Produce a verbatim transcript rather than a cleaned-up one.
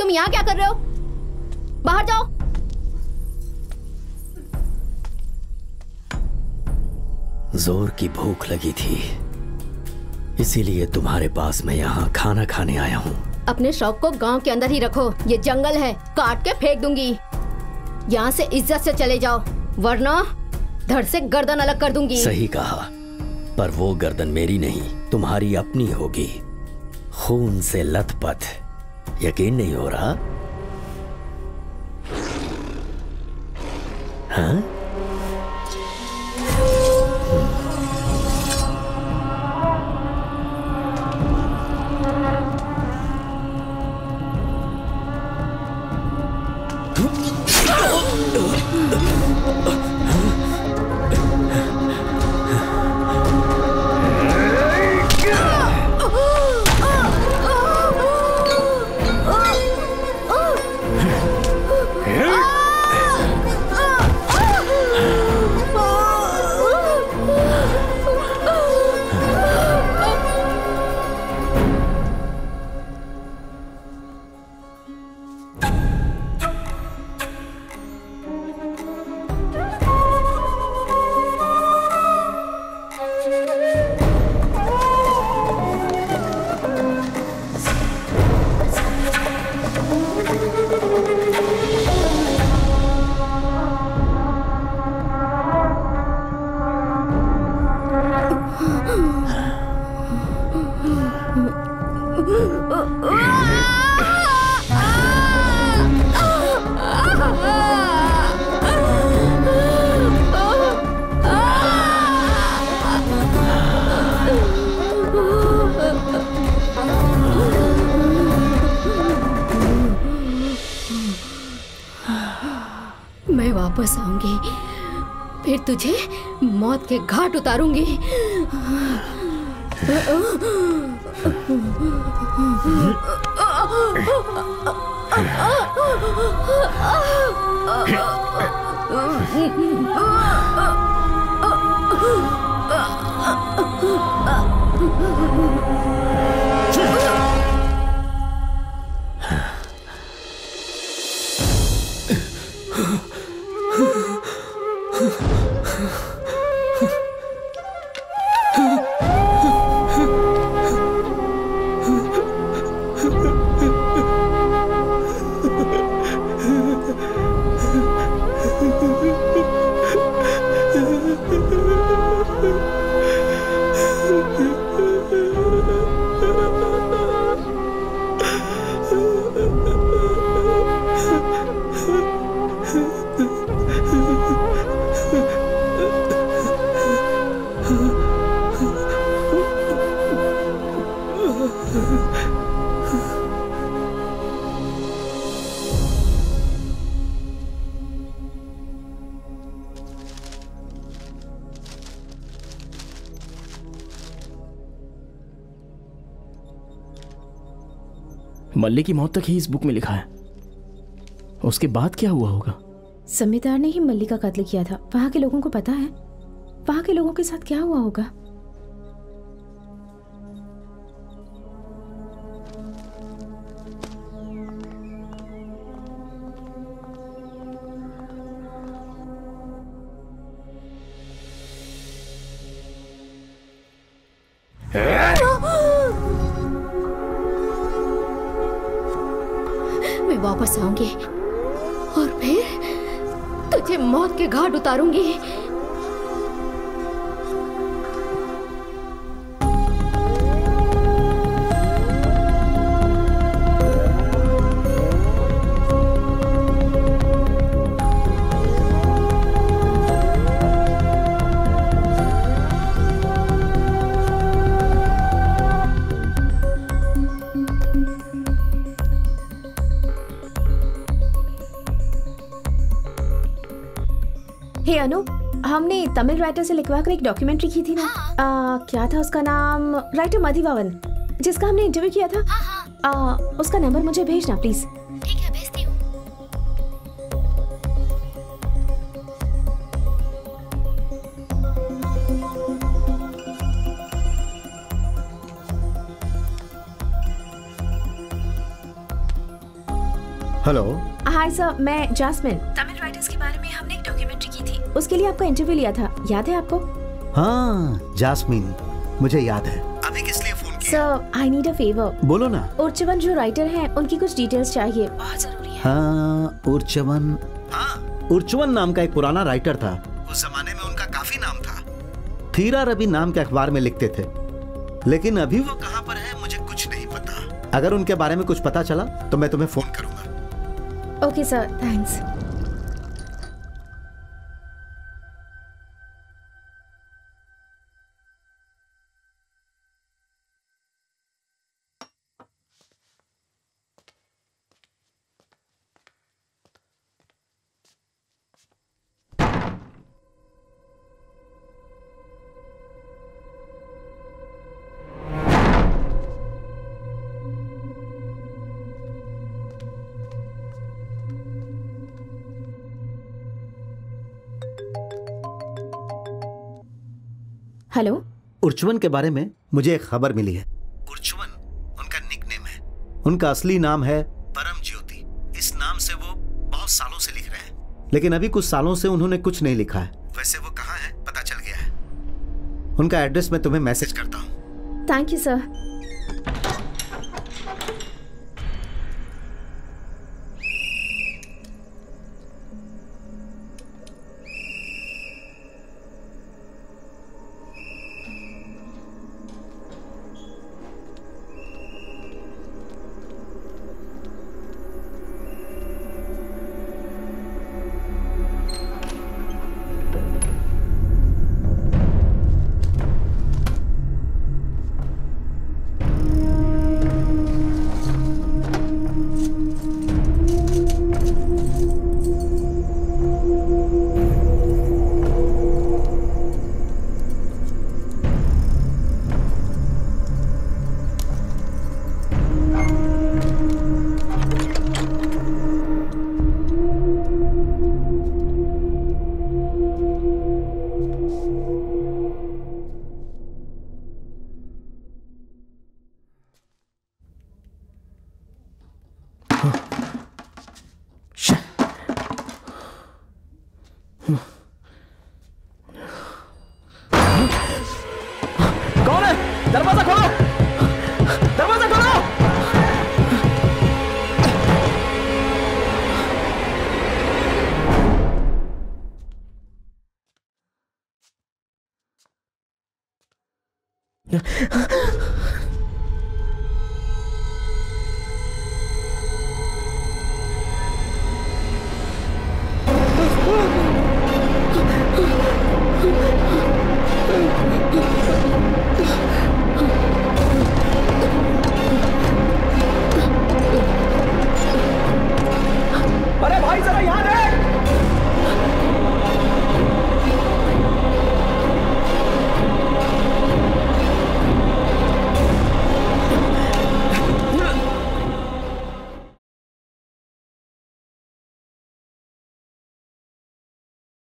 तुम यहाँ क्या कर रहे हो? बाहर जाओ। जोर की भूख लगी थी, इसीलिए तुम्हारे पास मैं यहाँ खाना खाने आया हूँ। अपने शौक को गांव के अंदर ही रखो, ये जंगल है, काट के फेंक दूंगी। यहाँ से इज्जत से चले जाओ, वरना धड़ से गर्दन अलग कर दूंगी। सही कहा, पर वो गर्दन मेरी नहीं, तुम्हारी अपनी होगी, खून से लथपथ। यकीन नहीं हो रहा? हाँ? मैं वापस आऊंगी, फिर तुझे मौत के घाट उतारूंगी। मल्ली की मौत तक ही इस बुक में लिखा है, उसके बाद क्या हुआ होगा? जमींदार ने ही मल्ली का कत्ल किया था। वहां के लोगों को पता है वहां के लोगों के साथ क्या हुआ होगा। मैं वापस आऊंगी और फिर तुझे मौत के घाट उतारूंगी। हे अनु, हमने तमिल राइटर से लिखवा कर एक डॉक्यूमेंट्री की थी ना। हाँ। आ, क्या था उसका नाम? राइटर मधुवावन, जिसका हमने इंटरव्यू किया था। हाँ, हाँ। आ, उसका नंबर मुझे भेजना प्लीज। ठीक है, भेजती हूँ। हेलो। हाय सर, मैं जास्मिन। तमिल राइटर्स के बारे में हमने एक डॉक्यूमेंट्री की थी, उसके लिए आपका इंटरव्यू लिया था, याद है आपको? हाँ जास्मिन, मुझे याद है। अभी किस लिए फोन किया? Sir I need a favour. बोलो ना। उर्चवन जो राइटर हैं, उनकी कुछ डिटेल्स चाहिए, बहुत जरूरी है। हाँ उर्चवन, हाँ उर्चवन नाम का एक पुराना राइटर था। उस जमाने में उनका काफी नाम था। थीरा रवि नाम के अखबार में लिखते थे, लेकिन अभी वो कहाँ पर है मुझे कुछ नहीं पता। अगर उनके बारे में कुछ पता चला तो मैं तुम्हें फोन करूंगा। Okay sir, thanks. हेलो। उर्चवन के बारे में मुझे एक खबर मिली है। उर्चवन उनका निकनेम है। उनका असली नाम है परम ज्योति। इस नाम से वो बहुत सालों से लिख रहे हैं, लेकिन अभी कुछ सालों से उन्होंने कुछ नहीं लिखा है। वैसे वो कहाँ है पता चल गया है। उनका एड्रेस मैं तुम्हें मैसेज करता हूँ। Thank you sir. कौन है? दरवाजा खोलो, दरवाजा खोलो।